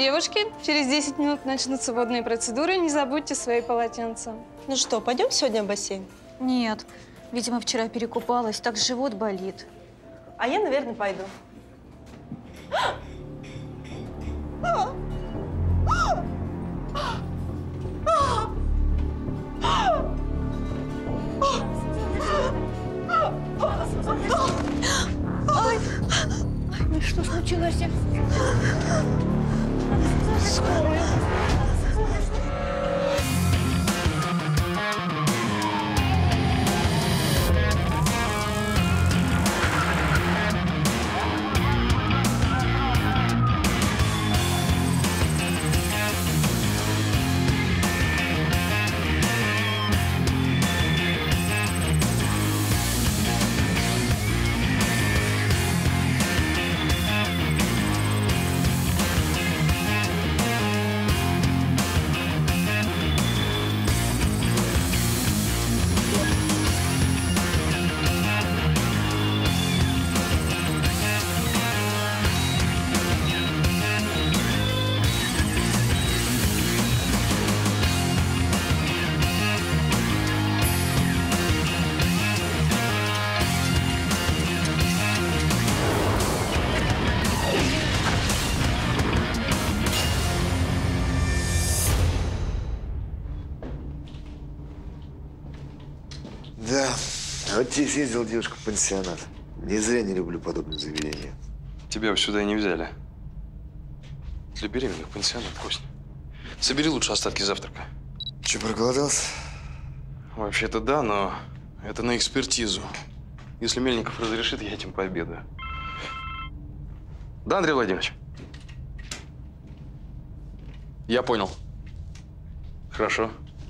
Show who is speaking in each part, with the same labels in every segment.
Speaker 1: Девушки, через 10 минут начнутся водные процедуры. Не забудьте свои полотенца.
Speaker 2: Ну что, пойдем сегодня в бассейн?
Speaker 3: Нет. Видимо, вчера перекупалась, так живот болит.
Speaker 2: А я, наверное, пойду.
Speaker 3: Ой, что случилось? Скорую.
Speaker 4: Да, вот тебе съездила девушка в пансионат. Не зря не люблю подобные заведения.
Speaker 5: Тебя бы сюда и не взяли. Для беременных пансионат, Кость. Собери лучше остатки завтрака.
Speaker 4: Че, проголодался?
Speaker 5: Вообще-то да, но это на экспертизу. Если Мельников разрешит, я этим пообедаю. Да, Андрей Владимирович? Я понял. Хорошо.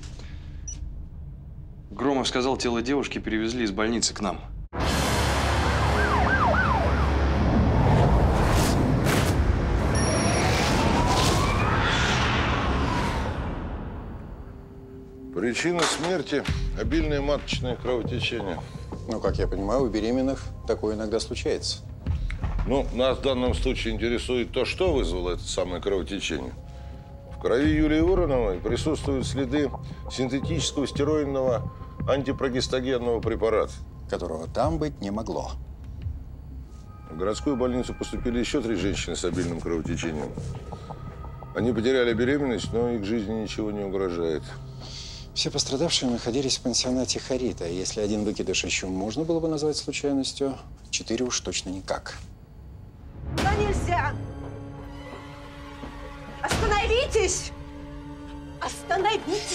Speaker 5: Громов сказал, тело девушки перевезли из больницы к нам.
Speaker 6: Причина смерти – обильное маточное кровотечение.
Speaker 7: Ну, как я понимаю, у беременных такое иногда случается.
Speaker 6: Ну, нас в данном случае интересует то, что вызвало это самое кровотечение. В крови Юлии Вороновой присутствуют следы синтетического стероидного антипрогестогенного препарата,
Speaker 7: Которого там быть не могло.
Speaker 6: В городскую больницу поступили еще 3 женщины с обильным кровотечением. Они потеряли беременность, но их жизни ничего не угрожает.
Speaker 7: Все пострадавшие находились в пансионате Харита. Если один выкидыш еще можно было бы назвать случайностью, 4 уж точно никак.
Speaker 8: Да нельзя! Остановитесь! Остановитесь!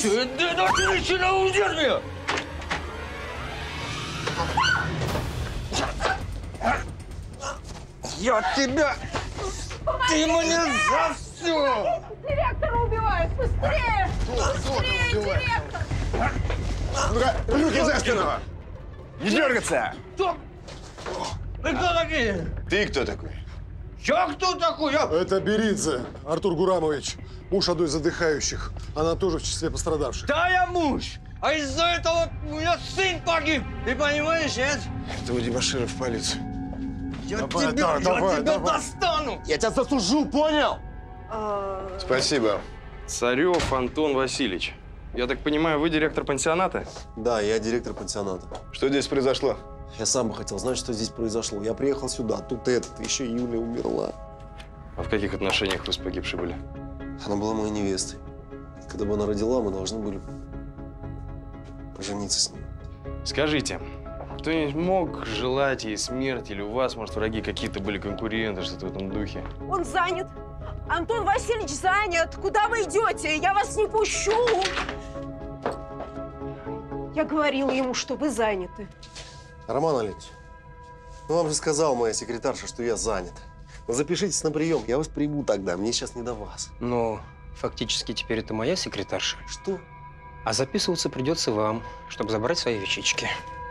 Speaker 9: Я тебя! Ты мне за все!
Speaker 8: Директора убивают! Быстрее! Быстрее, директор!
Speaker 9: Руки за спину! Не дергаться!
Speaker 10: Вы кто такие?
Speaker 9: Ты кто такой?
Speaker 10: Я кто такой?
Speaker 11: Это Беридзе, Артур Гурамович, муж одной из отдыхающих. Она тоже в числе пострадавших.
Speaker 10: Да, я муж. А из-за этого у меня сын погиб. Ты понимаешь, нет?
Speaker 9: Этого дебошира в полицию.
Speaker 10: Я
Speaker 11: Давай,
Speaker 10: тебя
Speaker 11: давай.
Speaker 10: достану.
Speaker 9: Я тебя заслужил, понял? Спасибо.
Speaker 5: Царев Антон Васильевич. Я так понимаю, вы директор пансионата?
Speaker 12: Да, я директор пансионата.
Speaker 9: Что здесь произошло?
Speaker 12: Я сам бы хотел знать, что здесь произошло. Я приехал сюда, тут этот, еще Юля умерла.
Speaker 5: А в каких отношениях вы с погибшей были?
Speaker 12: Она была моей невестой. Когда бы она родила, мы должны были пожениться с ней.
Speaker 5: Скажите, кто-нибудь мог желать ей смерти? Или у вас, может, враги какие-то были, конкуренты, что-то в этом духе?
Speaker 8: Он занят. Антон Васильевич занят. Куда вы идете? Я вас не пущу. Я говорила ему, что вы заняты.
Speaker 12: Роман Олегович, ну вам же сказала моя секретарша, что я занят. Ну запишитесь на прием, я вас приму тогда. Мне сейчас не до вас.
Speaker 13: Но фактически теперь это моя секретарша.
Speaker 12: Что?
Speaker 13: А записываться придется вам, чтобы забрать свои вещички.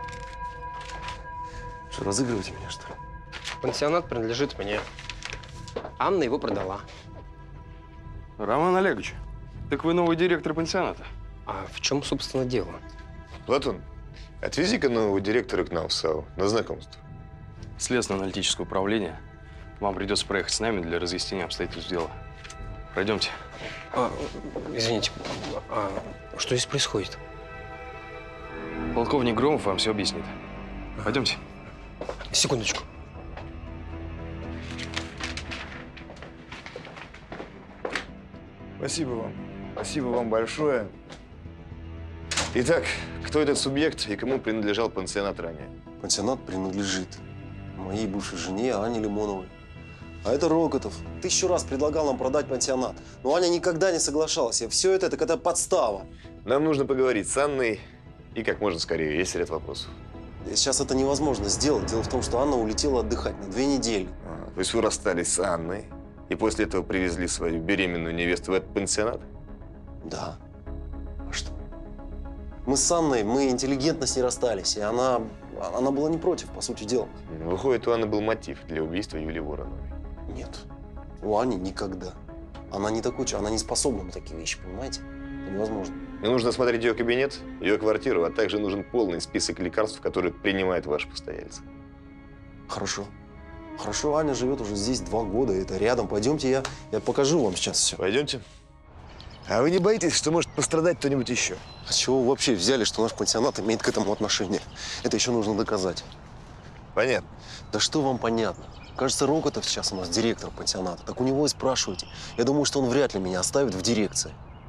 Speaker 12: Что, разыгрываете меня, что ли?
Speaker 13: Пансионат принадлежит мне. Анна его продала.
Speaker 5: Роман Олегович, так вы новый директор пансионата?
Speaker 13: А в чем, собственно, дело?
Speaker 9: Платон, отвези-ка нового директора к нам в САУ на знакомство.
Speaker 5: Следственно-аналитическое управление. Вам придется проехать с нами для разъяснения обстоятельств дела. Пройдемте.
Speaker 13: Извините, что здесь происходит?
Speaker 5: Полковник Громов вам все объяснит. Пойдемте.
Speaker 13: Секундочку.
Speaker 4: Спасибо вам. Спасибо вам большое. Итак, кто этот субъект и кому принадлежал пансионат ранее?
Speaker 12: Пансионат принадлежит моей бывшей жене Ане Лимоновой. А это Рокотов. 1000 раз предлагал нам продать пансионат. Но Аня никогда не соглашалась. И все это какая-то подстава.
Speaker 4: Нам нужно поговорить с Анной и как можно скорее. Есть ряд вопросов.
Speaker 12: Сейчас это невозможно сделать. Дело в том, что Анна улетела отдыхать на 2 недели.
Speaker 4: То есть вы расстались с Анной и после этого привезли свою беременную невесту в этот пансионат?
Speaker 12: Да. А что? Мы с Анной, мы интеллигентно с ней расстались. И она была не против, по сути дела.
Speaker 4: Выходит, у Анны был мотив для убийства Юлии Вороновой.
Speaker 12: Нет. У Ани никогда. Она не такой человек, она не способна на такие вещи, понимаете? Это невозможно.
Speaker 4: Мне нужно осмотреть ее кабинет, ее квартиру, а также нужен полный список лекарств, которые принимают ваши постояльцы.
Speaker 12: Хорошо. Хорошо, Аня живет уже здесь 2 года, это рядом. Пойдемте, я покажу вам сейчас все.
Speaker 4: Пойдемте. А вы не боитесь, что может пострадать кто-нибудь еще?
Speaker 12: А с чего вы вообще взяли, что наш пансионат имеет к этому отношение? Это еще нужно доказать.
Speaker 4: Понятно.
Speaker 12: Да что вам понятно? Кажется, Рокотов сейчас у нас директор пансионата. Так у него и спрашивайте. Я думаю, что он вряд ли меня оставит в дирекции.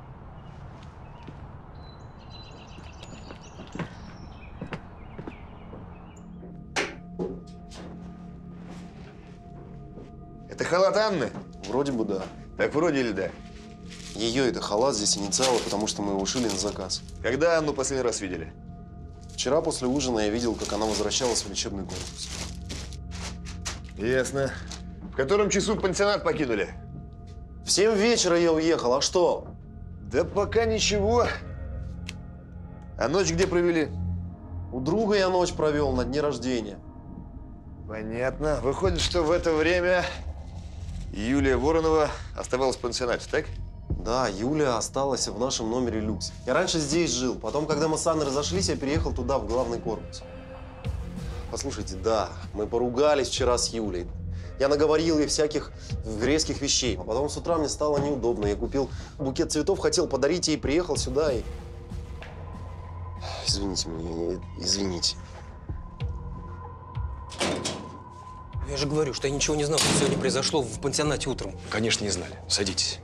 Speaker 4: Это халат Анны?
Speaker 12: Вроде бы да.
Speaker 4: Так вроде или да?
Speaker 12: Ее это халат, здесь инициалы, потому что мы его шили на заказ.
Speaker 4: Когда Анну последний раз видели?
Speaker 12: Вчера после ужина я видел, как она возвращалась в лечебный корпус.
Speaker 4: Ясно. В котором часу пансионат покинули?
Speaker 12: В 7 вечера я уехал, а что?
Speaker 4: Да пока ничего. А ночь где провели?
Speaker 12: У друга я ночь провел на дне рождения.
Speaker 4: Понятно. Выходит, что в это время Юлия Воронова оставалась в пансионате, так?
Speaker 12: Да, Юля осталась в нашем номере люкс. Я раньше здесь жил. Потом, когда мы с Анной разошлись, я переехал туда, в главный корпус. Послушайте, да, мы поругались вчера с Юлей. Я наговорил ей всяких резких вещей. А потом с утра мне стало неудобно. Я купил букет цветов, хотел подарить ей, приехал сюда и… Извините меня, извините.
Speaker 13: Я же говорю, что я ничего не знал, что сегодня произошло в пансионате утром.
Speaker 14: Конечно, не знали. Садитесь.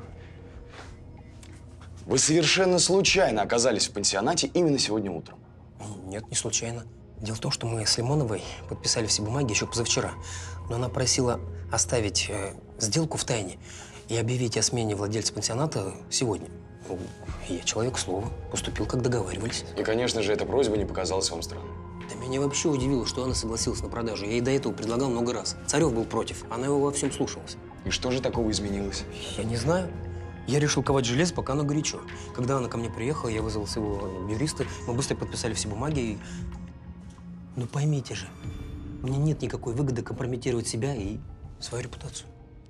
Speaker 14: Вы совершенно случайно оказались в пансионате именно сегодня утром?
Speaker 13: Нет, не случайно. Дело в том, что мы с Лимоновой подписали все бумаги еще позавчера. Но она просила оставить сделку в тайне и объявить о смене владельца пансионата сегодня. Я человек слова, поступил, как договаривались.
Speaker 14: И, конечно же, эта просьба не показалась вам странной.
Speaker 13: Да меня вообще удивило, что она согласилась на продажу. Я ей до этого предлагал много раз. Царев был против, она его во всем слушалась.
Speaker 14: И что же такого изменилось?
Speaker 13: Я не знаю. Я решил ковать железо, пока оно горячо. Когда она ко мне приехала, я вызвал своего юриста, мы быстро подписали все бумаги и… Ну поймите же, мне нет никакой выгоды компрометировать себя и свою репутацию.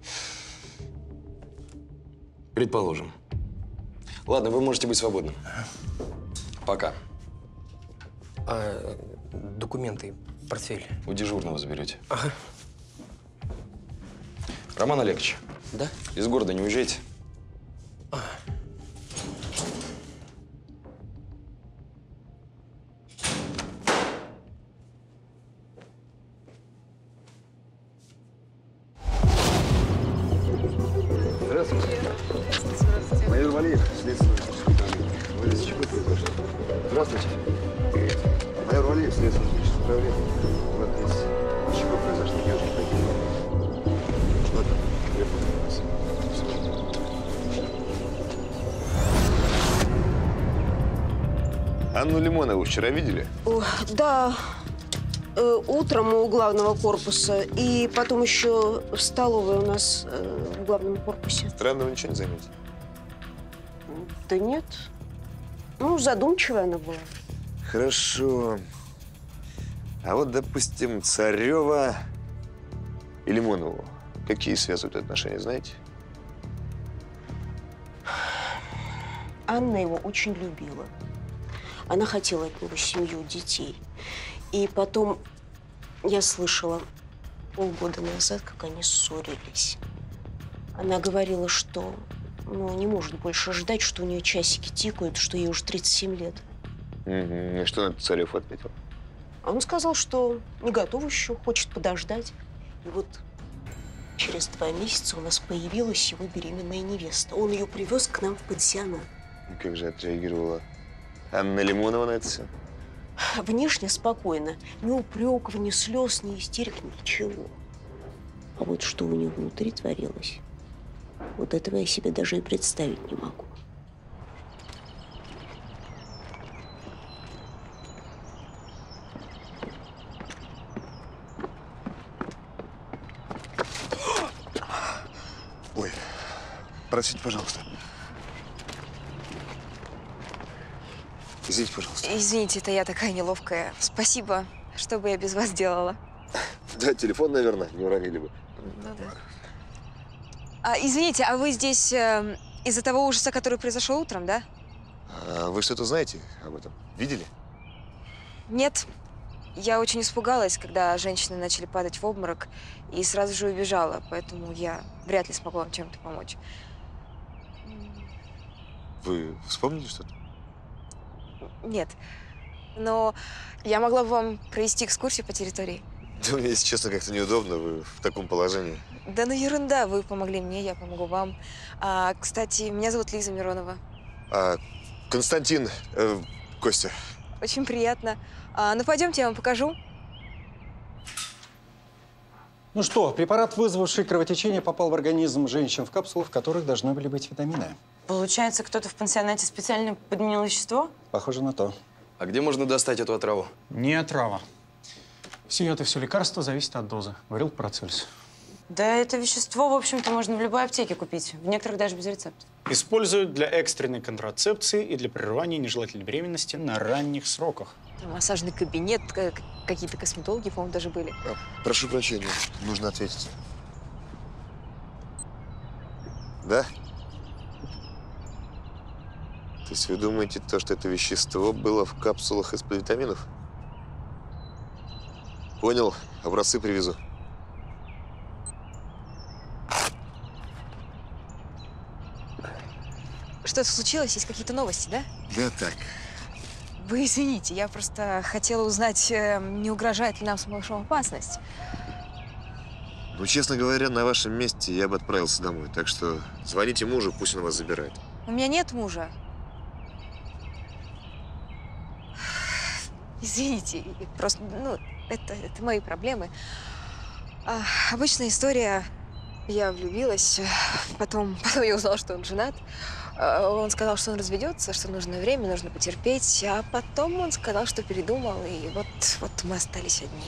Speaker 14: Предположим. Ладно, вы можете быть свободны. Пока.
Speaker 13: А документы, портфель?
Speaker 14: У дежурного заберете.
Speaker 13: Ага.
Speaker 14: Роман Олегович.
Speaker 13: Да?
Speaker 14: Из города не уезжайте.
Speaker 4: Здравствуйте. Майор Валиев, следственный управление. Вы из чего произошло? Здравствуйте. Майор Валиев, следственный управление. Вот здесь из чего произошло? Девушка погибла. Ладно, я понял вас. Анну Лимонову вчера видели?
Speaker 8: О, да. Утром у главного корпуса. И потом еще в столовой у нас в главном корпусе.
Speaker 4: Странного ничего не заметили?
Speaker 8: Да нет. Ну, задумчивая она была.
Speaker 4: Хорошо. А вот, допустим, Царева и Лимонову. Какие связывают отношения, знаете?
Speaker 8: Анна его очень любила. Она хотела от него семью, детей. И потом я слышала полгода назад, как они ссорились. Она говорила, что Ну, не может больше ждать, что у нее часики тикают, что ей уже 37 лет.
Speaker 9: И что на это Царев ответил?
Speaker 8: А он сказал, что не готов еще, хочет подождать. И вот через 2 месяца у нас появилась его беременная невеста. Он ее привез к нам в пансионат.
Speaker 9: И как же отреагировала Анна Лимонова на это все?
Speaker 8: Внешне спокойно. Ни упреков, ни слез, ни истерик, ничего. А вот что у нее внутри творилось, вот этого я себе даже и представить не могу.
Speaker 9: Ой, простите, пожалуйста. Извините, пожалуйста.
Speaker 15: Извините, это я такая неловкая. Спасибо. Что бы я без вас делала?
Speaker 9: Да, телефон, наверное, не уронили бы.
Speaker 15: Ну да. Извините, а вы здесь из-за того ужаса, который произошел утром, да?
Speaker 9: А вы что-то знаете об этом? Видели?
Speaker 15: Нет. Я очень испугалась, когда женщины начали падать в обморок, и сразу же убежала, поэтому я вряд ли смогу вам чем-то помочь.
Speaker 9: Вы вспомнили что-то?
Speaker 15: Нет. Но я могла бы вам провести экскурсию по территории.
Speaker 9: Да мне, если честно, как-то неудобно, вы в таком положении.
Speaker 15: Да ну ерунда, вы помогли мне, я помогу вам. Кстати, меня зовут Лиза Миронова.
Speaker 9: Константин, Костя.
Speaker 15: Очень приятно. Ну, пойдемте, я вам покажу.
Speaker 7: Ну что, препарат, вызвавший кровотечение, попал в организм женщин в капсулы, в которых должны были быть витамины.
Speaker 2: Получается, кто-то в пансионате специально подменил вещество?
Speaker 7: Похоже на то.
Speaker 5: А где можно достать эту отраву?
Speaker 16: Не отрава. Все это все лекарства зависит от дозы. Говорил Парацельс.
Speaker 2: Да это вещество, в общем-то, можно в любой аптеке купить. В некоторых даже без рецепта.
Speaker 16: Используют для экстренной контрацепции и для прерывания нежелательной беременности на ранних сроках.
Speaker 15: Массажный кабинет, какие-то косметологи, по-моему, даже были.
Speaker 9: Прошу прощения, нужно ответить. Да? То есть вы думаете, что это вещество было в капсулах из-под витаминов? Понял, образцы привезу.
Speaker 15: Что-то случилось? Есть какие-то новости, да?
Speaker 9: Да так.
Speaker 15: Вы извините, я просто хотела узнать, не угрожает ли нам с малышом опасность.
Speaker 9: Ну, честно говоря, на вашем месте я бы отправился домой. Так что звоните мужу, пусть он вас забирает.
Speaker 15: У меня нет мужа. Извините, просто, ну, это мои проблемы. Обычная история. Я влюбилась, потом я узнала, что он женат. Он сказал, что он разведется, что нужно время, нужно потерпеть. А потом он сказал, что передумал, и вот мы остались одни.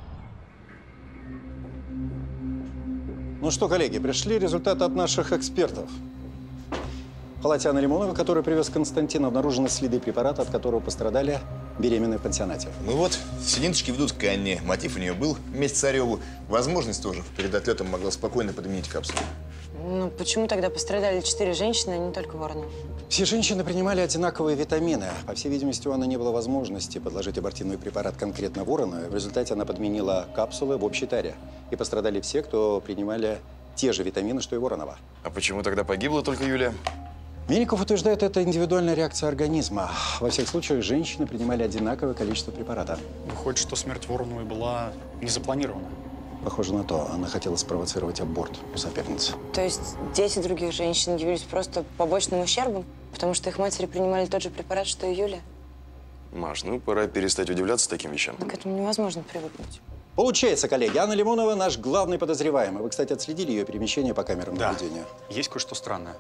Speaker 7: Ну что, коллеги, пришли результаты от наших экспертов. В палате Анны Лимоновой, который привез Константин, обнаружены следы препарата, от которого пострадали беременные в пансионате.
Speaker 9: Ну вот, все ниточки ведут к Анне. Мотив у нее был вместе с Цареву. Возможность тоже перед отлетом могла спокойно подменить капсулу.
Speaker 2: Ну, почему тогда пострадали 4 женщины, а не только Воронова?
Speaker 7: Все женщины принимали одинаковые витамины. По всей видимости, у Анны не было возможности подложить абортивный препарат конкретно Вороновой. В результате она подменила капсулы в общей таре. И пострадали все, кто принимали те же витамины, что и Воронова.
Speaker 5: А почему тогда погибла только Юлия?
Speaker 7: Мельников утверждает, это индивидуальная реакция организма. Во всех случаях женщины принимали одинаковое количество препарата.
Speaker 16: Выходит, что смерть Вороновой была не запланирована.
Speaker 7: Похоже на то. Она хотела спровоцировать аборт у соперницы.
Speaker 2: То есть дети других женщин явились просто побочным ущербом? Потому что их матери принимали тот же препарат, что и Юля?
Speaker 5: Маш, ну пора перестать удивляться таким вещам.
Speaker 2: К этому невозможно привыкнуть.
Speaker 7: Получается, коллеги, Анна Лимонова наш главный подозреваемый. Вы, кстати, отследили ее перемещение по камерам наблюдения?
Speaker 16: Есть кое-что странное.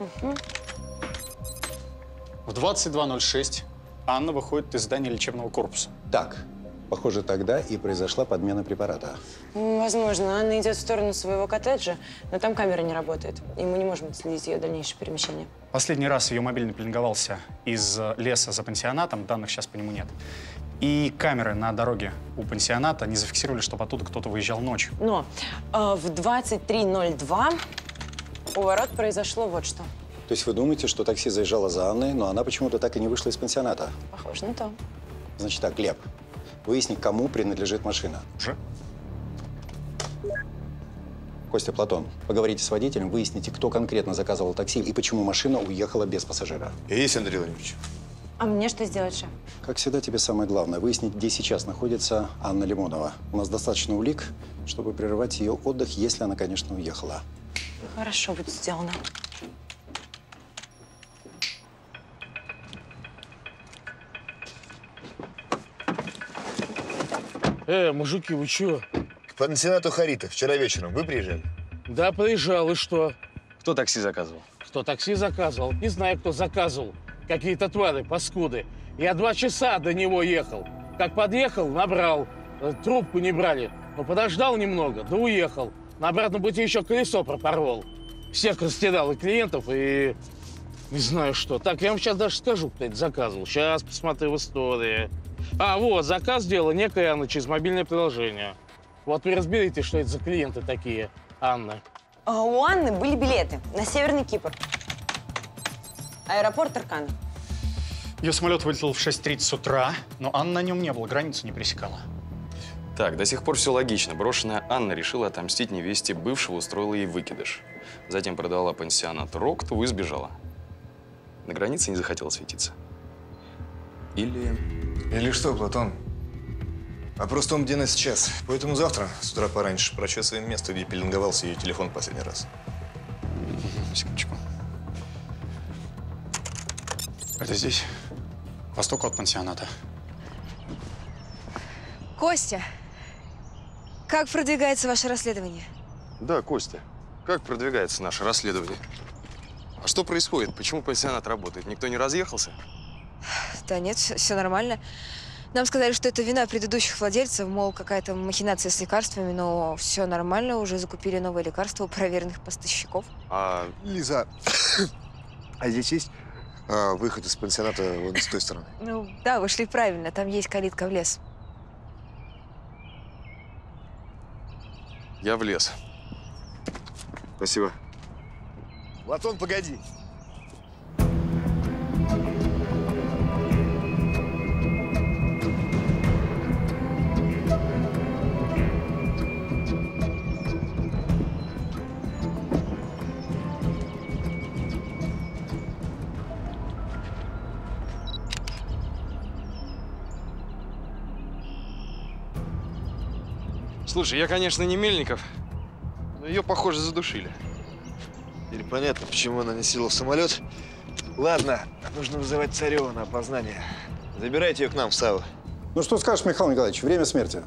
Speaker 16: В 22:06 Анна выходит из здания лечебного корпуса.
Speaker 7: Так, похоже, тогда и произошла подмена препарата.
Speaker 2: Возможно. Анна идет в сторону своего коттеджа, но там камера не работает. И мы не можем отследить ее дальнейшее перемещение.
Speaker 16: Последний раз ее мобильный пеленговался из леса за пансионатом. Данных сейчас по нему нет. И камеры на дороге у пансионата не зафиксировали, чтобы оттуда кто-то выезжал ночью.
Speaker 2: Но в 23:02 у ворот произошло вот что.
Speaker 7: То есть вы думаете, что такси заезжало за Анной, но она почему-то так и не вышла из пансионата?
Speaker 2: Похоже на то.
Speaker 7: Значит так, Глеб, выясни, кому принадлежит машина.
Speaker 16: Уже?
Speaker 7: Костя, Платон, поговорите с водителем, выясните, кто конкретно заказывал такси и почему машина уехала без пассажира.
Speaker 9: Есть, Андрей Владимирович.
Speaker 2: А мне что сделать, шеф?
Speaker 7: Как всегда, тебе самое главное – выяснить, где сейчас находится Анна Лимонова. У нас достаточно улик, чтобы прерывать ее отдых, если она, конечно, уехала.
Speaker 2: Хорошо, будет сделано.
Speaker 17: Мужики, вы чё?
Speaker 9: К пансионату Харита. Вчера вечером. Вы приезжали?
Speaker 17: Да, приезжал, и что?
Speaker 5: Кто такси заказывал?
Speaker 17: Кто такси заказывал? Не знаю, кто заказывал. Какие-то твари, паскуды. Я 2 часа до него ехал. Как подъехал, набрал. Трубку не брали. Но подождал немного, да уехал. На обратном пути еще колесо пропорол. Всех растирал, и клиентов, и... Не знаю что. Так, я вам сейчас даже скажу, кто это заказывал. Сейчас посмотрю в истории. А, вот, заказ сделала некая Анна через мобильное приложение. Вот вы разберите, что это за клиенты такие, Анна.
Speaker 2: У Анны были билеты на Северный Кипр. Аэропорт Таркана.
Speaker 16: Ее самолет вылетел в 6:30 утра, но Анна на нем не было, границу не пересекала.
Speaker 5: Так, до сих пор все логично. Брошенная Анна решила отомстить невесте бывшего, устроила ей выкидыш. Затем продала пансионат Роктову и сбежала. На границе не захотела светиться.
Speaker 9: Или что, Платон? Вопрос в том, где она сейчас. Поэтому завтра, с утра пораньше, прочесываем место, где пеленговался ее телефон в последний раз.
Speaker 16: Секундочку. Это здесь, к востоку от пансионата.
Speaker 15: Костя, как продвигается ваше расследование?
Speaker 5: Да, Костя, как продвигается наше расследование? А что происходит? Почему пансионат работает? Никто не разъехался?
Speaker 15: Да нет, все нормально. Нам сказали, что это вина предыдущих владельцев, мол, какая-то махинация с лекарствами, но все нормально, уже закупили новые лекарства у проверенных поставщиков.
Speaker 9: Лиза, а здесь есть выход из пансионата вон с той стороны?
Speaker 15: Ну, да, вы шли правильно, там есть калитка в лес.
Speaker 5: Я в лес.
Speaker 9: Спасибо. Платон, погоди.
Speaker 5: Слушай, я, конечно, не Мельников, но ее, похоже, задушили.
Speaker 9: Теперь понятно, почему она не села в самолет. Ладно, нужно вызывать Царева на опознание. Забирайте ее к нам в САУ.
Speaker 7: Ну что скажешь, Михаил Николаевич, время смерти?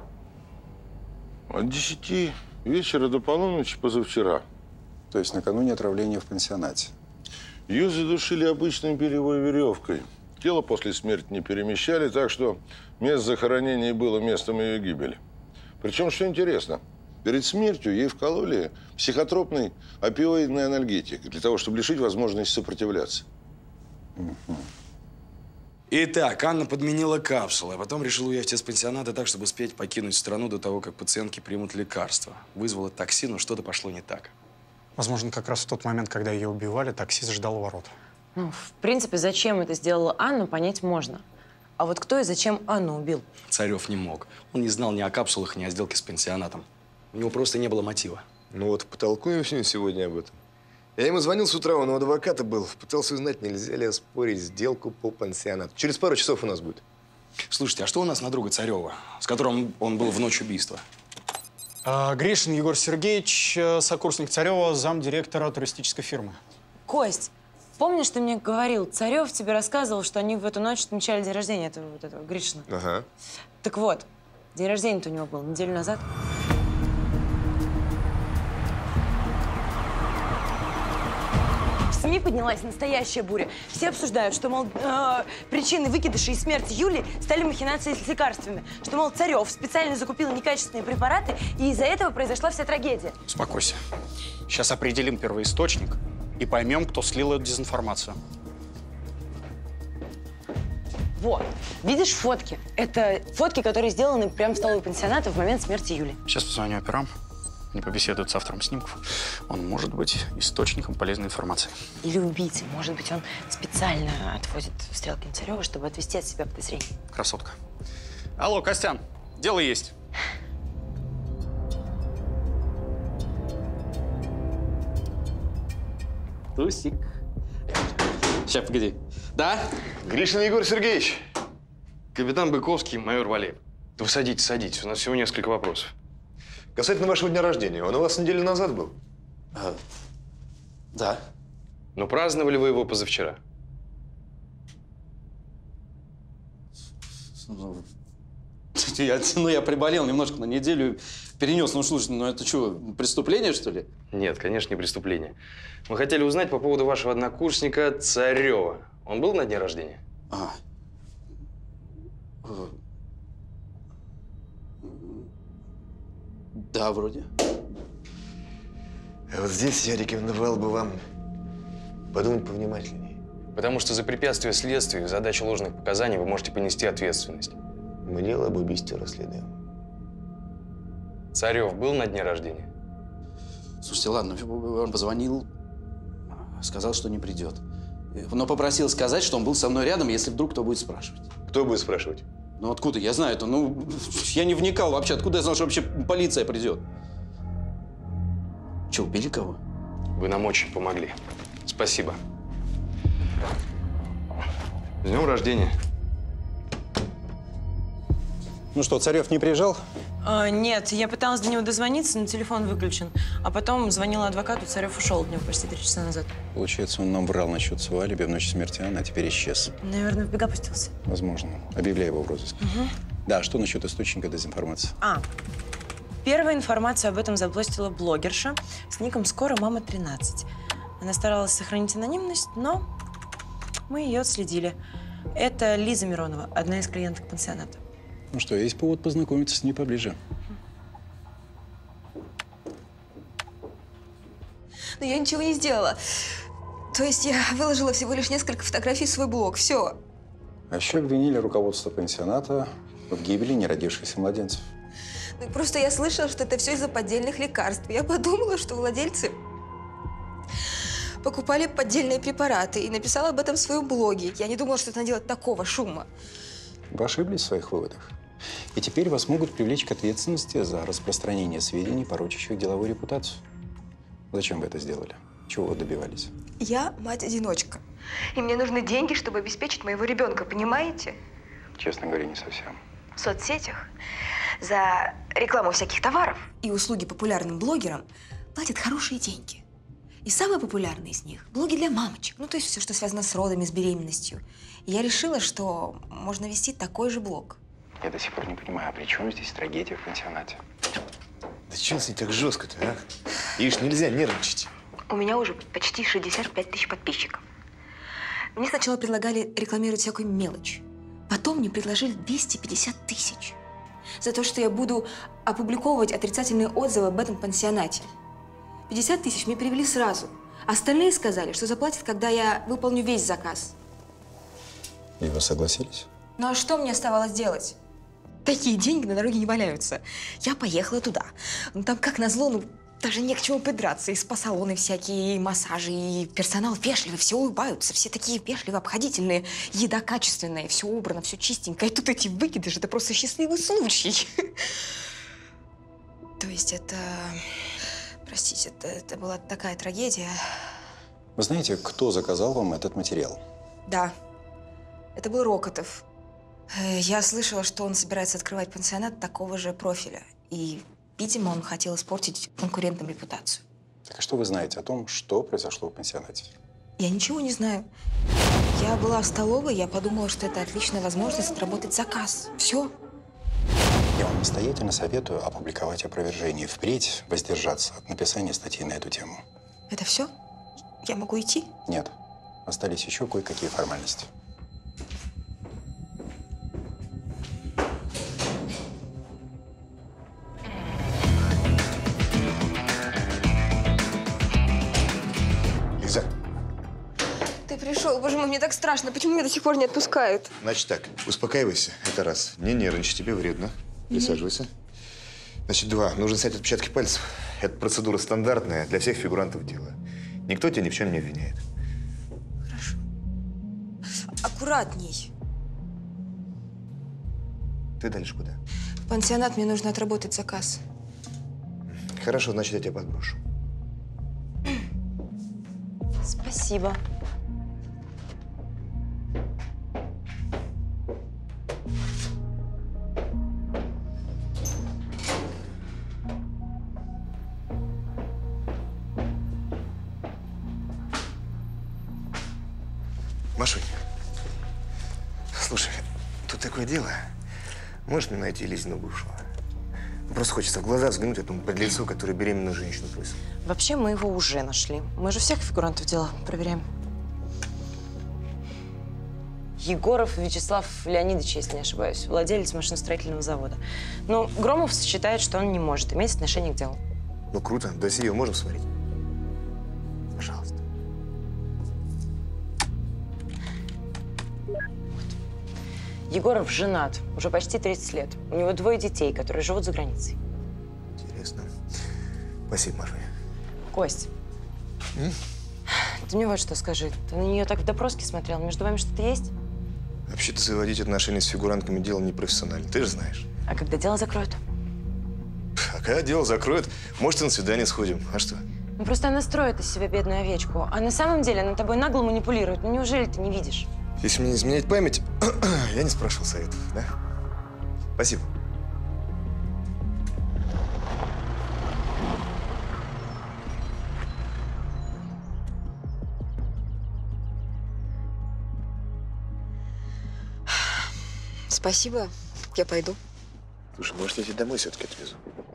Speaker 6: От 10 вечера до полуночи позавчера.
Speaker 7: То есть накануне отравления в пансионате.
Speaker 6: Ее задушили обычной перьевой веревкой. Тело после смерти не перемещали, так что место захоронения было местом ее гибели. Причем, что интересно, перед смертью ей вкололи психотропный опиоидный анальгетик для того, чтобы лишить возможности сопротивляться.
Speaker 14: Итак, Анна подменила капсулы, а потом решила уехать из пансионата так, чтобы успеть покинуть страну до того, как пациентки примут лекарства. Вызвала такси, но что-то пошло не так.
Speaker 16: Возможно, как раз в тот момент, когда ее убивали, таксист ждал у ворот.
Speaker 2: Ну, в принципе, зачем это сделала Анна, понять можно. А вот кто и зачем Анну убил?
Speaker 14: Царев не мог. Он не знал ни о капсулах, ни о сделке с пансионатом. У него просто не было мотива.
Speaker 9: Ну вот, потолкуем с ним сегодня об этом. Я ему звонил с утра, он у адвоката был. Пытался узнать, нельзя ли оспорить сделку по пансионату. Через пару часов у нас будет.
Speaker 14: Слушайте, а что у нас на друга Царева, с которым он был в ночь убийства?
Speaker 16: Гришин Егор Сергеевич, сокурсник Царева, замдиректора туристической фирмы.
Speaker 2: Кость, помнишь, ты мне говорил, Царев тебе рассказывал, что они в эту ночь отмечали день рождения этого Гришина?
Speaker 9: Ага.
Speaker 2: Так вот, день рождения-то у него был неделю назад. В СМИ поднялась настоящая буря. Все обсуждают, что, мол, причиной выкидыша и смерти Юли стали махинации с лекарствами. Что, мол, Царев специально закупил некачественные препараты, и из-за этого произошла вся трагедия.
Speaker 16: Успокойся. Сейчас определим первоисточник и поймем, кто слил эту дезинформацию.
Speaker 2: Вот. Видишь фотки? Это фотки, которые сделаны прямо в столовой пансионата в момент смерти Юли.
Speaker 16: Сейчас позвоню операм. Они побеседуют с автором снимков. Он может быть источником полезной информации.
Speaker 2: Или убийцей. Может быть, он специально отводит стрелки на Царева, чтобы отвести от себя подозрения.
Speaker 16: Красотка. Алло, Костян, дело есть.
Speaker 18: Русик. Сейчас, погоди. Да?
Speaker 5: Гришин Егор Сергеевич. Капитан Быковский, майор Валеев. Да вы садитесь, садитесь. У нас всего несколько вопросов.
Speaker 9: Касательно вашего дня рождения. Он у вас неделю назад был?
Speaker 18: Да.
Speaker 5: Но праздновали вы его позавчера?
Speaker 18: Я приболел немножко на неделю, перенес. Ну, слушай, ну это что, преступление, что ли?
Speaker 5: Нет, конечно, не преступление. Мы хотели узнать по поводу вашего однокурсника Царева. Он был на дне рождения?
Speaker 18: Да, вроде.
Speaker 9: А вот здесь я рекомендовал бы вам подумать повнимательнее.
Speaker 5: Потому что за препятствие следствию и задачу ложных показаний вы можете понести ответственность.
Speaker 9: Мы дело об убийстве расследуем.
Speaker 5: Царев был на дне рождения?
Speaker 18: Слушайте, ладно, он позвонил, сказал, что не придет. Но попросил сказать, что он был со мной рядом, если вдруг кто будет спрашивать.
Speaker 9: Кто будет спрашивать?
Speaker 18: Ну откуда? Я знаю это. Ну, я не вникал вообще. Откуда я знал, что вообще полиция придет? Че, убили кого?
Speaker 5: Вы нам очень помогли. Спасибо. С днем рождения.
Speaker 7: Ну что, Царев не приезжал?
Speaker 2: Нет, я пыталась до него дозвониться, но телефон выключен. А потом звонила адвокату, Царев ушел от него почти 3 часа назад.
Speaker 7: Получается, он нам врал насчет своего алиби в ночь смерти Анны, а теперь исчез.
Speaker 2: Наверное, в бега пустился.
Speaker 7: Возможно. Объявляю его в розыск. Да, что насчет источника дезинформации?
Speaker 2: Первая информация об этом заблостила блогерша с ником «Скоро мама 13». Она старалась сохранить анонимность, но мы ее отследили. Это Лиза Миронова, одна из клиенток пансионата.
Speaker 7: Ну что, есть повод познакомиться с ней поближе.
Speaker 15: Но я ничего не сделала. То есть я выложила всего лишь несколько фотографий в свой блог. Все.
Speaker 7: А еще обвинили руководство пансионата в гибели неродившихся младенцев.
Speaker 15: Ну и просто я слышала, что это все из-за поддельных лекарств. Я подумала, что владельцы покупали поддельные препараты и написала об этом в своем блоге. Я не думала, что это наделает такого шума.
Speaker 7: Вы ошиблись в своих выводах. И теперь вас могут привлечь к ответственности за распространение сведений, порочащих деловую репутацию. Зачем вы это сделали? Чего вы добивались?
Speaker 15: Я мать-одиночка. И мне нужны деньги, чтобы обеспечить моего ребенка, понимаете?
Speaker 7: Честно говоря, не совсем.
Speaker 15: В соцсетях за рекламу всяких товаров и услуги популярным блогерам платят хорошие деньги. И самые популярные из них – блоги для мамочек. Ну, то есть все, что связано с родами, с беременностью. И я решила, что можно вести такой же блог.
Speaker 7: Я до сих пор не понимаю, а при чем здесь трагедия в пансионате?
Speaker 9: Да чего с ней так жестко-то, а? Ишь, нельзя нервничать.
Speaker 15: У меня уже почти 65 тысяч подписчиков. Мне сначала предлагали рекламировать всякую мелочь. Потом мне предложили 250 тысяч. За то, что я буду опубликовывать отрицательные отзывы об этом пансионате. 50 тысяч мне привели сразу. Остальные сказали, что заплатят, когда я выполню весь заказ.
Speaker 7: И вы согласились?
Speaker 15: Ну а что мне оставалось делать? Такие деньги на дороге не валяются. Я поехала туда. Ну там, как назло, даже не к чему придраться. И спа-салоны всякие, и массажи, и персонал вежливый, все улыбаются, все такие вежливые, обходительные. Еда качественная, все убрано, все чистенько. И тут эти выкидыши, это просто счастливый случай. То есть это… Простите, это была такая трагедия.
Speaker 7: Вы знаете, кто заказал вам этот материал?
Speaker 15: Да, это был Рокотов. Я слышала, что он собирается открывать пансионат такого же профиля. И, видимо, он хотел испортить конкурентам репутацию.
Speaker 7: Так а что вы знаете о том, что произошло в пансионате?
Speaker 15: Я ничего не знаю. Я была в столовой, я подумала, что это отличная возможность отработать заказ. Все.
Speaker 7: Я вам настоятельно советую опубликовать опровержение. Впредь воздержаться от написания статьи на эту тему.
Speaker 15: Это все? Я могу идти?
Speaker 7: Нет. Остались еще кое-какие формальности.
Speaker 9: Лиза.
Speaker 15: Ты пришел. Боже мой, мне так страшно. Почему меня до сих пор не отпускают?
Speaker 9: Значит так, успокаивайся, это раз. Не нервничай, тебе вредно. Присаживайся. Значит, 2. Нужно снять отпечатки пальцев. Это процедура стандартная для всех фигурантов дела. Никто тебя ни в чем не обвиняет.
Speaker 15: Хорошо. Аккуратней.
Speaker 9: Ты дальше куда?
Speaker 15: В пансионат мне нужно отработать заказ.
Speaker 9: Хорошо, значит, я тебя подброшу.
Speaker 15: Спасибо.
Speaker 2: Спасибо.
Speaker 9: Машунь, слушай, тут такое дело. Можешь мне найти Лизину бывшего? Просто хочется в глаза взглянуть этому подлецу, который беременную женщину просит.
Speaker 2: Вообще, мы его уже нашли. Мы же всех фигурантов дела проверяем. Егоров Вячеслав Леонидович, если не ошибаюсь, владелец машиностроительного завода. Но Громов считает, что он не может иметь отношение к делу.
Speaker 9: Ну, круто. Досье можем смотреть? Пожалуйста.
Speaker 2: Егоров женат, уже почти 30 лет. У него 2 детей, которые живут за границей.
Speaker 9: Интересно. Спасибо, Машуня.
Speaker 2: Кость, ты мне вот что скажи. Ты на нее так в допроске смотрел? Между вами что-то есть?
Speaker 9: Вообще-то заводить отношения с фигурантками дело непрофессионально, ты же знаешь.
Speaker 2: А когда дело закроют?
Speaker 9: А когда дело закроют, может, и на свидание сходим. А что?
Speaker 2: Ну, просто она строит из себя бедную овечку. А на самом деле она тобой нагло манипулирует. Ну, неужели ты не видишь?
Speaker 9: Если мне не изменять память, я не спрашивал советов, да? Спасибо.
Speaker 15: Спасибо. Я пойду.
Speaker 9: Слушай, может, я тебя домой все-таки отвезу?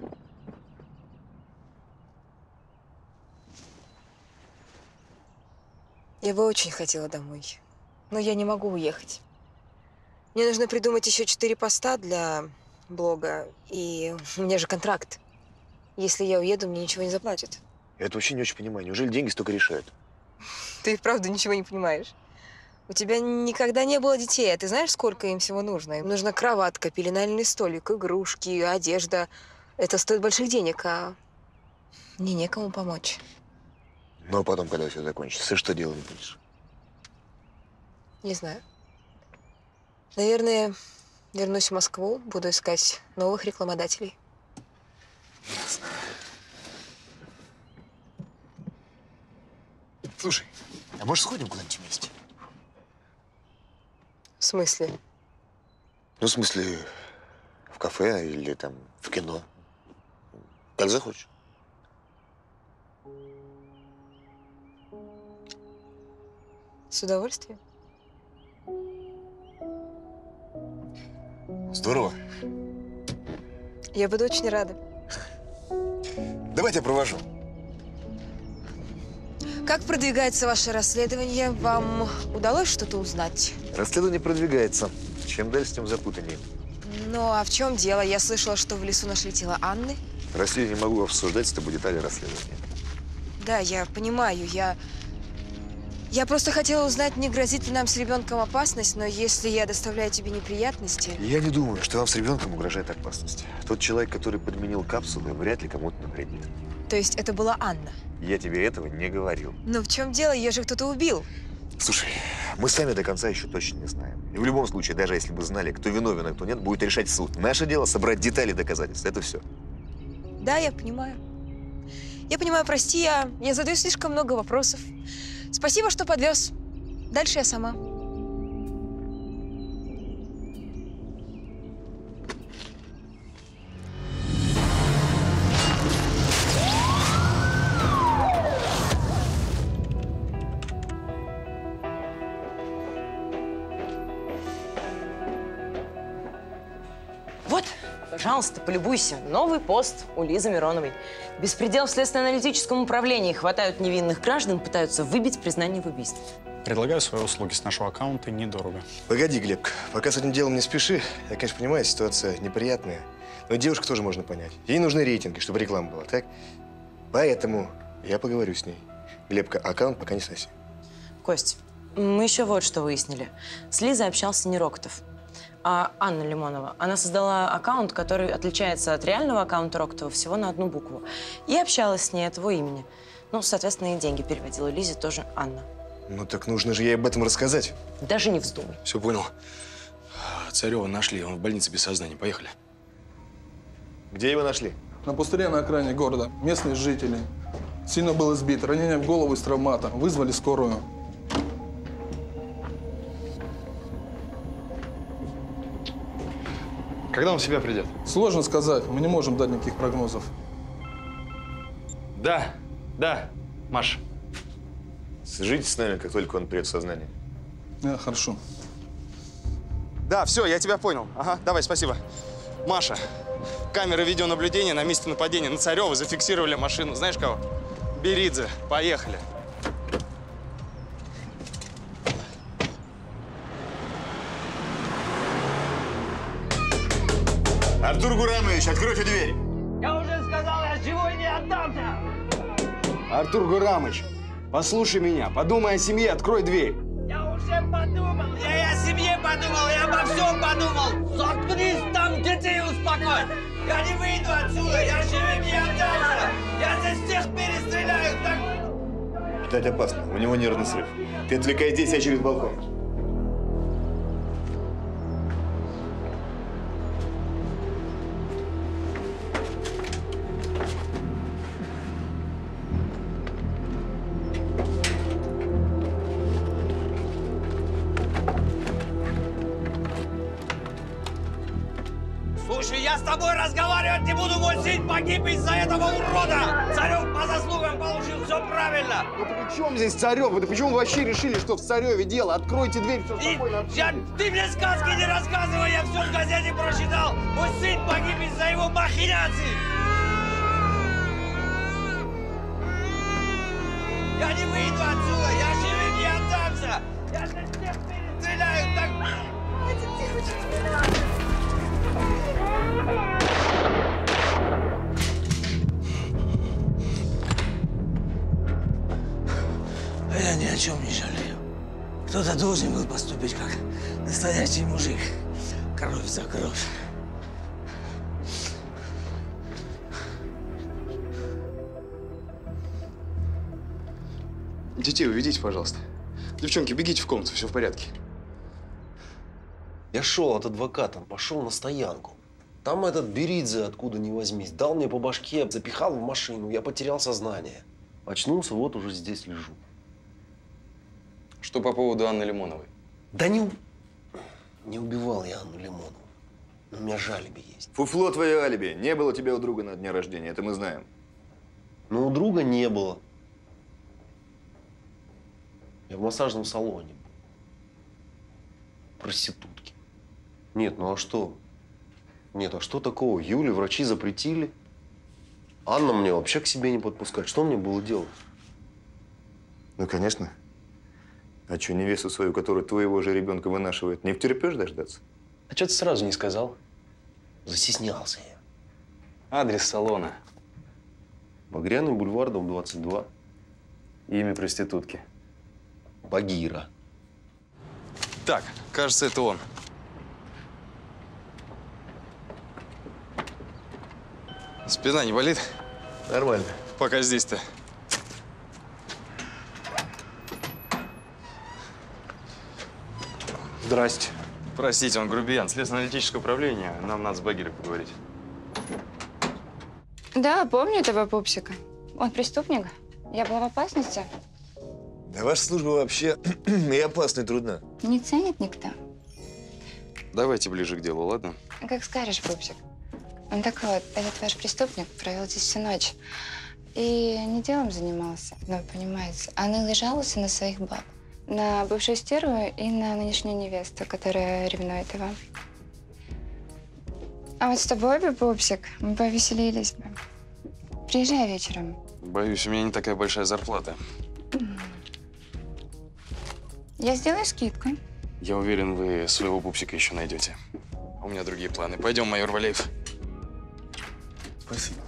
Speaker 15: Я бы очень хотела домой. Но я не могу уехать. Мне нужно придумать еще 4 поста для блога. И у меня же контракт. Если я уеду, мне ничего не заплатят.
Speaker 9: Я это вообще не очень понимаю. Неужели деньги столько решают?
Speaker 15: Ты и правда ничего не понимаешь. У тебя никогда не было детей, а ты знаешь, сколько им всего нужно? Им нужна кроватка, пеленальный столик, игрушки, одежда. Это стоит больших денег, а мне некому помочь.
Speaker 9: Ну, а потом, когда все закончится, ты что делать будешь?
Speaker 15: Не знаю. Наверное, вернусь в Москву, буду искать новых рекламодателей.
Speaker 9: Ясно. Слушай, а может, сходим куда-нибудь вместе?
Speaker 15: В смысле?
Speaker 9: Ну, в смысле, в кафе или там в кино. Как захочешь.
Speaker 15: С удовольствием.
Speaker 9: Здорово.
Speaker 15: Я буду очень рада.
Speaker 9: Давай я тебя провожу.
Speaker 15: Как продвигается ваше расследование? Вам удалось что-то узнать?
Speaker 9: Расследование продвигается. Чем дальше, тем запутаннее.
Speaker 15: Ну, а в чем дело? Я слышала, что в лесу нашли тело Анны.
Speaker 9: Россию не могу обсуждать с тобой детали расследования.
Speaker 15: Да, я понимаю. Я просто хотела узнать, не грозит ли нам с ребенком опасность, но если я доставляю тебе неприятности…
Speaker 9: Я не думаю, что вам с ребенком угрожает опасность. Тот человек, который подменил капсулы, вряд ли кому-то навредит.
Speaker 15: То есть это была Анна?
Speaker 9: Я тебе этого не говорил.
Speaker 15: Но в чем дело? Ее же кто-то убил.
Speaker 9: Слушай, мы сами до конца еще точно не знаем. И в любом случае, даже если бы знали, кто виновен, а кто нет, будет решать суд. Наше дело — собрать детали доказательств. Это все.
Speaker 15: Да, я понимаю. Я понимаю, прости, я задаю слишком много вопросов. Спасибо, что подвез. Дальше я сама.
Speaker 2: Вот, пожалуйста, полюбуйся. Новый пост у Лизы Мироновой. Беспредел в Следственно-аналитическом управлении. Хватают невинных граждан, пытаются выбить признание в убийстве.
Speaker 16: Предлагаю свои услуги с нашего аккаунта недорого.
Speaker 9: Погоди, Глеб, пока с этим делом не спеши. Я, конечно, понимаю, ситуация неприятная. Но девушку тоже можно понять. Ей нужны рейтинги, чтобы реклама была, так? Поэтому я поговорю с ней. Глебка, аккаунт пока не сноси.
Speaker 2: Кость, мы еще вот что выяснили. С Лизой общался не Рокотов, а Анна Лимонова. Она создала аккаунт, который отличается от реального аккаунта Рокотова всего на 1 букву. И общалась с ней от его имени. Ну, соответственно, и деньги переводила Лизе тоже Анна.
Speaker 9: Ну так нужно же ей об этом рассказать.
Speaker 2: Даже не вздумай.
Speaker 14: Все понял. Царева нашли, он в больнице без сознания. Поехали.
Speaker 9: Где его нашли?
Speaker 19: На пустыре на окраине города. Местные жители. Сильно был избит. Ранение в голову с травматом. Вызвали скорую.
Speaker 5: Когда он в себя придет?
Speaker 19: Сложно сказать. Мы не можем дать никаких прогнозов.
Speaker 5: Да, Маш.
Speaker 9: Свяжитесь с нами, как только он придет в сознание.
Speaker 19: Хорошо.
Speaker 5: Да, все, я тебя понял. Ага, давай, спасибо. Маша, камеры видеонаблюдения на месте нападения на Царева зафиксировали машину. Знаешь кого? Беридзе. Поехали.
Speaker 9: Артур Гурамович, откройте дверь.
Speaker 10: Я уже сказал, я живой не отдамся!
Speaker 14: Артур Гурамович, послушай меня, подумай о семье, открой дверь.
Speaker 10: Я уже подумал, я и о семье подумал, я обо всем подумал. Заткнись там, детей успокой. Я не выйду отсюда, я живым не отдамся. Я здесь всех перестреляю, так...
Speaker 9: Ждать опасно, у него нервный срыв. Ты отвлекай здесь, а через балкон.
Speaker 10: Слушай, я с тобой разговаривать не буду, мой сын погиб из-за этого урода! Царев по заслугам получил, все правильно!
Speaker 14: Ну при чем здесь Царев? Это почему вы вообще решили, что в Цареве дело? Откройте дверь, все спокойно.
Speaker 10: Ты мне сказки не рассказывай, я все в газете прочитал! Мой сын погиб из-за его махинаций! Я не выйду отсюда, я живым не отдамся! Я же всех перестреляю, так... Хватит, девочки, не надо! Я ни о чем не жалею. Кто-то должен был поступить как настоящий мужик. Кровь за кровь.
Speaker 5: Детей уведите, пожалуйста. Девчонки, бегите в комнату, все в порядке.
Speaker 12: Я шел от адвоката, пошел на стоянку. Там этот Беридзе, откуда ни возьмись, дал мне по башке, запихал в машину, я потерял сознание. Очнулся, вот уже здесь лежу.
Speaker 5: Что по поводу Анны Лимоновой?
Speaker 12: Да не убивал я Анну Лимонову. Но у меня же алиби есть.
Speaker 9: Фуфло твое алиби. Не было тебя у друга на дне рождения, это мы знаем.
Speaker 12: Но у друга не было. Я в массажном салоне был. Проститутки. Нет, ну а что? Нет, а что такого? Юле врачи запретили. Анна мне вообще к себе не подпускает. Что мне было делать?
Speaker 9: Ну, конечно. А что, невесту свою, которую твоего же ребенка вынашивает, не втерпешь дождаться?
Speaker 12: А что ты сразу не сказал? Застеснялся я.
Speaker 5: Адрес салона.
Speaker 12: Багряный бульвар, дом 22.
Speaker 5: Имя проститутки.
Speaker 12: Багира.
Speaker 5: Так, кажется, это он. Спина не болит?
Speaker 9: Нормально.
Speaker 5: Пока здесь-то.
Speaker 12: Здрасте.
Speaker 5: Простите, он грубиян. Следственно-аналитическое управление. Нам надо с Багирой поговорить.
Speaker 1: Да, помню этого пупсика. Он преступник. Я была в опасности.
Speaker 9: Да ваша служба вообще и опасна, и трудна.
Speaker 1: Не ценит никто.
Speaker 5: Давайте ближе к делу, ладно?
Speaker 1: Как скажешь, пупсик. Ну так вот, этот ваш преступник провел здесь всю ночь. И не делом занимался, но, понимаете, а налажался на своих баб. На бывшую стерву и на нынешнюю невесту, которая ревнует его. А вот с тобой бы, пупсик, мы повеселились бы. Приезжай вечером.
Speaker 5: Боюсь, у меня не такая большая зарплата.
Speaker 1: Я сделаю скидку.
Speaker 5: Я уверен, вы своего пупсика еще найдете. У меня другие планы. Пойдем, майор Валеев.
Speaker 19: Спасибо.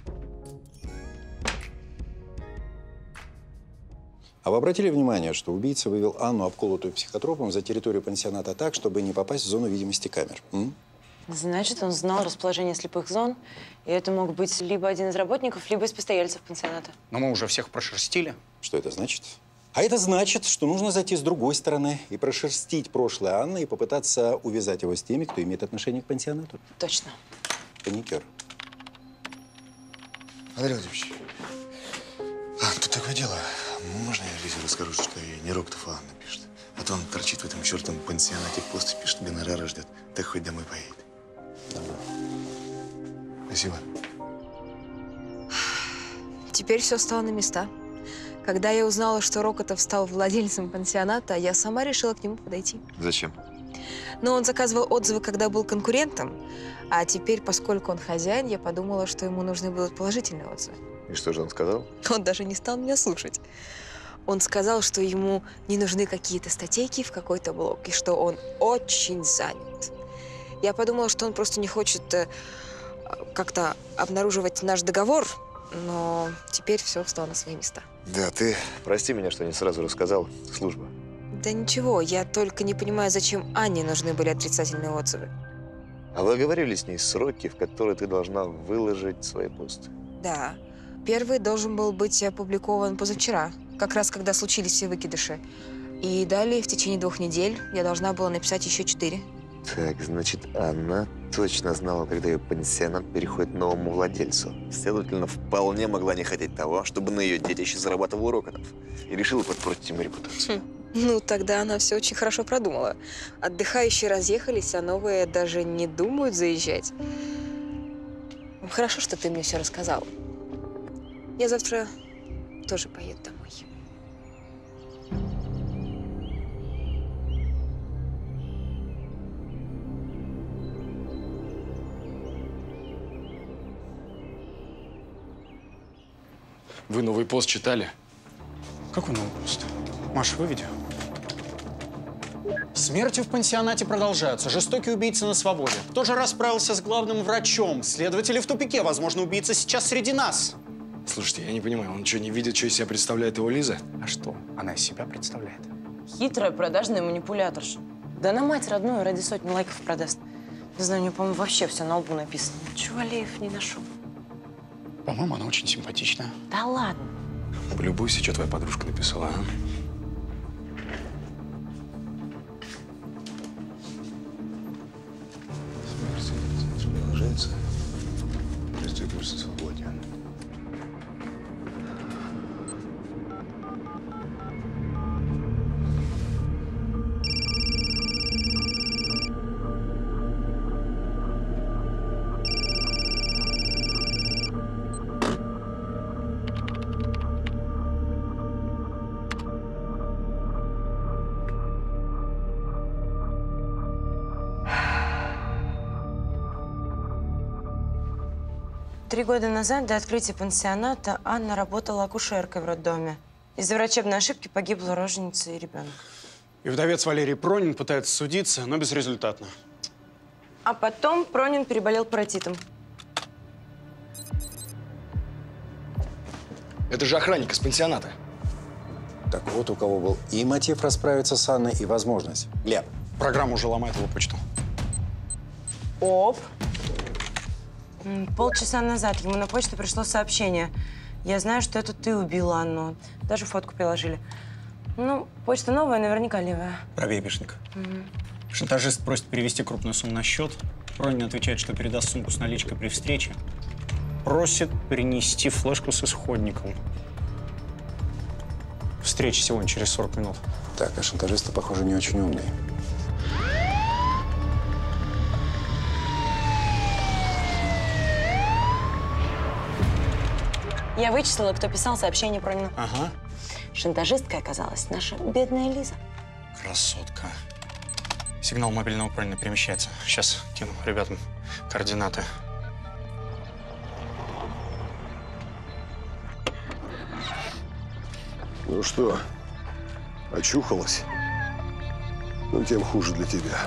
Speaker 7: А вы обратили внимание, что убийца вывел Анну, обколотую психотропом, за территорию пансионата так, чтобы не попасть в зону видимости камер?
Speaker 2: Значит, он знал расположение слепых зон, и это мог быть либо один из работников, либо из постояльцев пансионата.
Speaker 16: Но мы уже всех прошерстили.
Speaker 7: Что это значит? А это значит, что нужно зайти с другой стороны и прошерстить прошлое Анны и попытаться увязать его с теми, кто имеет отношение к пансионату.
Speaker 2: Точно.
Speaker 7: Паникер.
Speaker 9: Андрей Владимирович, Такое дело. Можно я Лизе расскажу, что ей не Роктов, а Анна пишет? А то он торчит в этом чертовом пансионате, пост пишет, гонорары ждет. Так хоть домой поедет. Спасибо.
Speaker 15: Теперь все стало на места. Когда я узнала, что Рокотов стал владельцем пансионата, я сама решила к нему подойти.
Speaker 9: Зачем?
Speaker 15: Но он заказывал отзывы, когда был конкурентом, а теперь, поскольку он хозяин, я подумала, что ему нужны будут положительные отзывы.
Speaker 9: И что же он сказал?
Speaker 15: Он даже не стал меня слушать. Он сказал, что ему не нужны какие-то статейки в какой-то блог, и что он очень занят. Я подумала, что он просто не хочет как-то обнаруживать наш договор, но теперь все встало на свои места.
Speaker 9: Да, ты прости меня, что не сразу рассказал. Служба.
Speaker 15: Да ничего, я только не понимаю, зачем Анне нужны были отрицательные отзывы.
Speaker 9: А вы говорили с ней сроки, в которые ты должна выложить свои посты?
Speaker 15: Да. Первый должен был быть опубликован позавчера, как раз когда случились все выкидыши. И далее, в течение 2 недель, я должна была написать еще 4.
Speaker 9: Так, значит, она точно знала, когда ее пансионат переходит новому владельцу. Следовательно, вполне могла не хотеть того, чтобы на ее детище зарабатывал Рокотов. И решила подпортить ему репутацию.
Speaker 15: Ну, тогда она все очень хорошо продумала. Отдыхающие разъехались, а новые даже не думают заезжать. Хорошо, что ты мне все рассказал. Я завтра тоже поеду домой.
Speaker 14: Вы новый пост читали?
Speaker 16: Какой новый пост? Маша, выведи. Смерти в пансионате продолжаются. Жестокий убийца на свободе. Кто же расправился с главным врачом? Следователи в тупике. Возможно, убийца сейчас среди нас.
Speaker 14: Слушайте, я не понимаю, он что, не видит, что из себя представляет его Лиза?
Speaker 16: А что она из себя представляет?
Speaker 2: Хитрая продажная манипуляторша. Да она мать родную ради сотни лайков продаст. Не знаю, у нее, по-моему, вообще все на лбу написано. Чего Валеев не нашел?
Speaker 16: По-моему, она очень симпатичная.
Speaker 2: Да ладно.
Speaker 14: Полюбуйся, что твоя подружка написала, а?
Speaker 9: Продолжается. Пристегиваешься свободе.
Speaker 2: Три года назад, до открытия пансионата, Анна работала акушеркой в роддоме. Из-за врачебной ошибки погибла роженица и ребенок.
Speaker 16: И вдовец Валерий Пронин пытается судиться, но безрезультатно.
Speaker 2: А потом Пронин переболел паротитом.
Speaker 14: Это же охранник из пансионата.
Speaker 7: Так вот, у кого был и мотив расправиться с Анной, и возможность. Глеб.
Speaker 16: Программа уже ломает его почту.
Speaker 2: Оп. Полчаса назад ему на почту пришло сообщение. Я знаю, что это ты убила Анну. Даже фотку приложили. Ну, почта новая, наверняка левая.
Speaker 16: Правее, Вишник. Шантажист просит перевести крупную сумму на счет. Пронин отвечает, что передаст сумку с наличкой при встрече. Просит принести флешку с исходником. Встреча сегодня через 40 минут.
Speaker 7: Так, а шантажист, похоже, не очень умный.
Speaker 2: Я вычислила, кто писал сообщение Пронину.
Speaker 16: Ага.
Speaker 2: Шантажисткой оказалась наша бедная Лиза.
Speaker 16: Красотка. Сигнал мобильного Пронина перемещается. Сейчас кину ребятам координаты.
Speaker 11: Ну что, очухалась? Ну, тем хуже для тебя.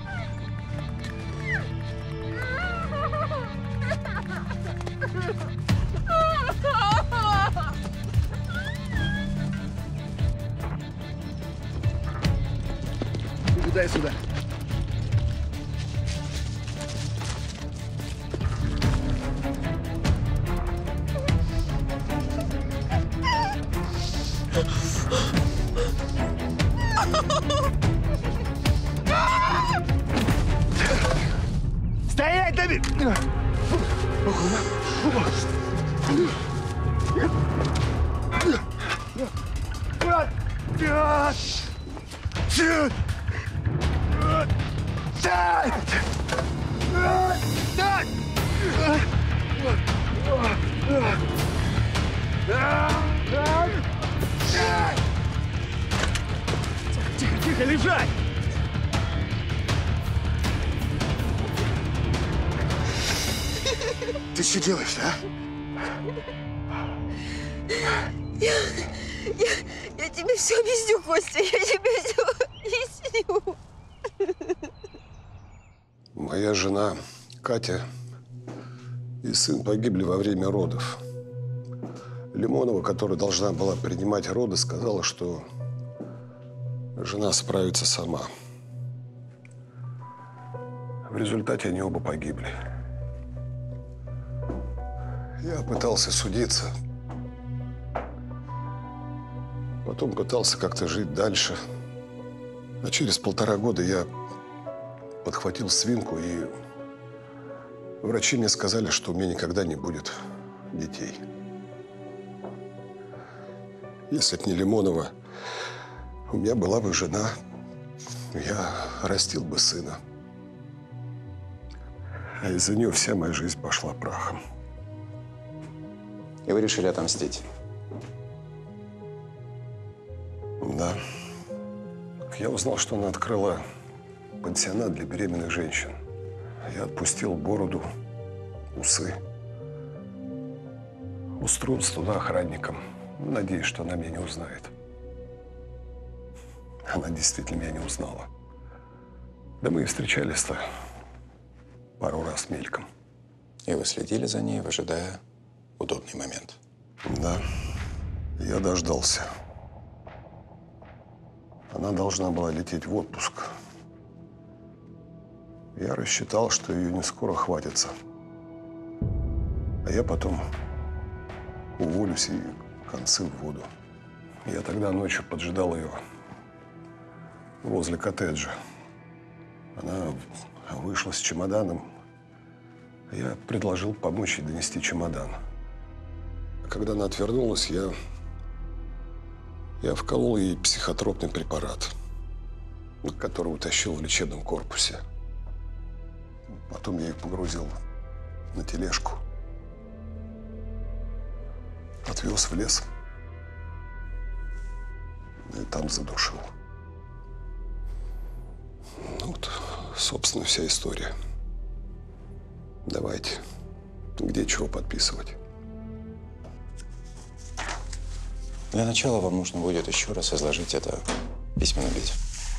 Speaker 10: Дай сюда. Стоять, Давид! Тихо, тихо, лежать!
Speaker 11: Ты что делаешь, а?
Speaker 15: Я тебе все объясню, Костя. Я тебе все объясню.
Speaker 11: Моя жена Катя и сын погибли во время родов. Лимонова, которая должна была принимать роды, сказала, что жена справится сама. В результате они оба погибли. Я пытался судиться. Потом пытался как-то жить дальше. А через 1,5 года я подхватил свинку, и врачи мне сказали, что у меня никогда не будет детей. Если б не Лимонова, у меня была бы жена, я растил бы сына. А из-за нее вся моя жизнь пошла прахом.
Speaker 7: И вы решили отомстить?
Speaker 11: Да. Я узнал, что она открыла пансионат для беременных женщин. Я отпустил бороду, усы. Устроился туда охранником. Надеюсь, что она меня не узнает. Она действительно меня не узнала. Да мы и встречались-то пару раз мельком.
Speaker 7: И вы следили за ней, выжидая удобный момент?
Speaker 11: Да. Я дождался. Она должна была лететь в отпуск. Я рассчитал, что ее не скоро хватится. А я потом уволюсь и концы в воду. Я тогда ночью поджидал ее возле коттеджа. Она вышла с чемоданом. Я предложил помочь ей донести чемодан. А когда она отвернулась, я вколол ей психотропный препарат, который утащил в лечебном корпусе. Потом я их погрузил на тележку. Отвез в лес. И там задушил. Ну вот, собственно, вся история. Давайте. Где чего подписывать?
Speaker 7: Для начала вам нужно будет еще раз изложить это в письменном виде.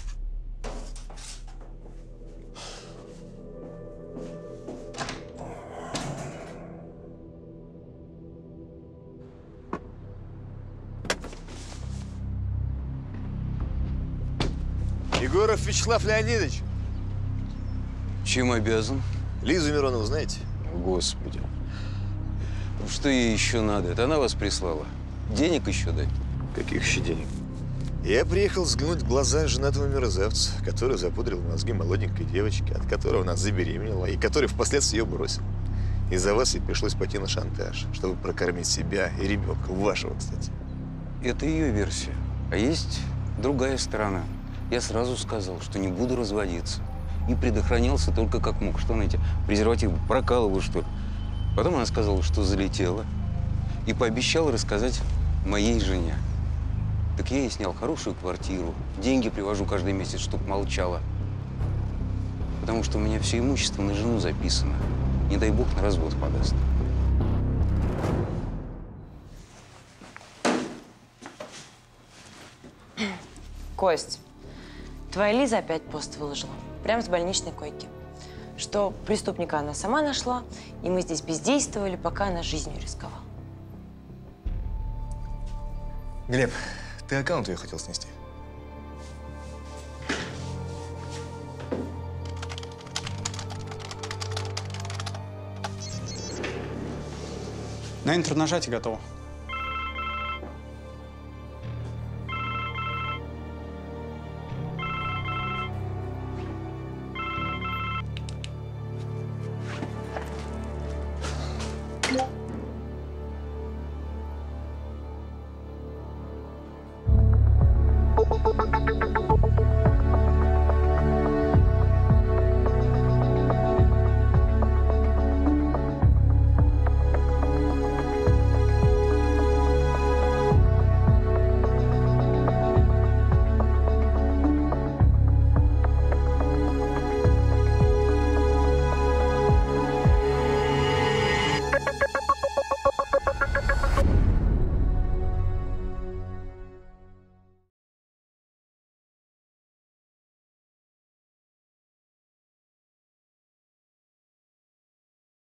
Speaker 9: Егоров Вячеслав Леонидович.
Speaker 20: Чем обязан?
Speaker 9: Лизу Миронову знаете?
Speaker 20: Господи. Что ей еще надо? Это она вас прислала. Денег еще дай.
Speaker 9: Каких еще денег? Я приехал взглянуть в глаза женатого мерзавца, который запудрил мозги молоденькой девочке, от которого она забеременела, и который впоследствии ее бросил. Из-за вас ей пришлось пойти на шантаж, чтобы прокормить себя и ребенка, вашего, кстати.
Speaker 20: Это ее версия. А есть другая сторона. Я сразу сказал, что не буду разводиться. И предохранялся только как мог. Что она эти презервативы прокалывала, что ли? Потом она сказала, что залетела. И пообещала рассказать моей жене. Так я ей снял хорошую квартиру. Деньги привожу каждый месяц, чтоб молчала. Потому что у меня все имущество на жену записано. Не дай бог, на развод подаст.
Speaker 2: Кость, твоя Лиза опять пост выложила. Прямо с больничной койки. Что преступника она сама нашла, и мы здесь бездействовали, пока она жизнью рисковала.
Speaker 9: Глеб, ты аккаунт ее хотел снести?
Speaker 16: На интернажатие готово.